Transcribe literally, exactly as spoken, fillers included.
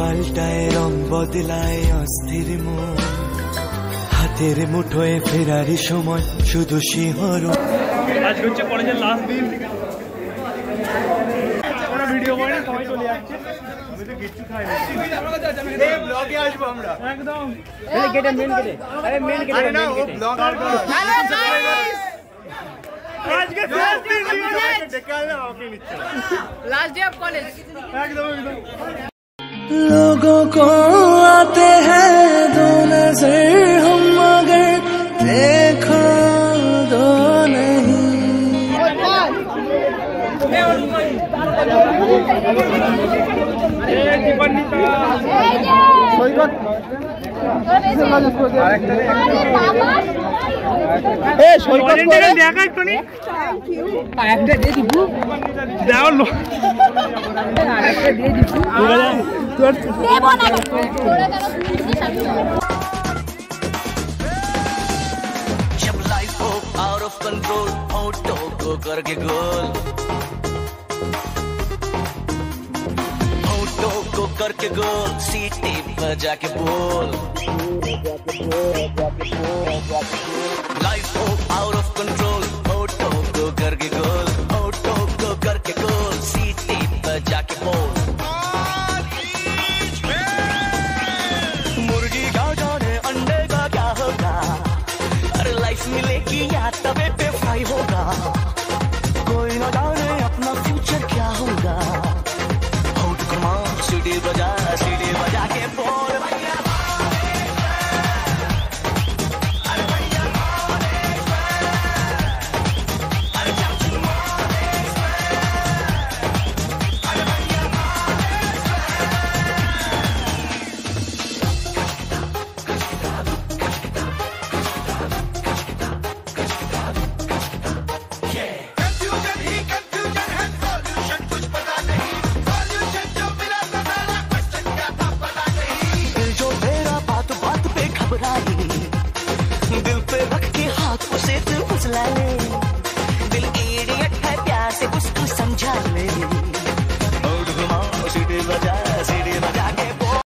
পাল্টায় রং বদলায় অস্থির মন, হাতের মুঠোয় ফেরারি সময় শুধু শিহরণ। আজ হচ্ছে কলেজের লাস্ট দিন, কোনো ভিডিও করে না, সবাই চলে যাচ্ছে। আমি তো কিচ্ছু খাই না, এই ব্লগে আসবো আমরা একদম। এই গেটে মেন গেটে, আরে মেন গেটে, আরে না ও ব্লগ আসবে। হ্যালো গাইস, আজকে লাস্ট দিন ডেকে আনলাম, ওকে নিচ্ছে লাস্ট ডে অফ কলেজ একদম একদম। लोगों को आते हैं दो नजर हम मगर देखो दो नहीं। जब लाइफ हो आउट ऑफ कंट्रोल, ऑटो को करके गोल, ऑटो को करके गोल, सीटी बजा के बोल। लाइफ हो आउट ऑफ कंट्रोल, ऑटो को करके गोल, ऑटो को करके गोल, सीटी बजा के बोल। मुर्गी का जाने अंडे का क्या होगा, अरे लाइफ मिलेगी या तवे पे फ्राई होगा, कोई न जाने अपना फ्यूचर क्या होगा। होट कमा सीढ़ी बजा, सीढ़ी बजा के बोल भैया, अरे भैया अरे चाचू, अरे भैया दिल पे रख के हाथ उसे तू फुसला ले।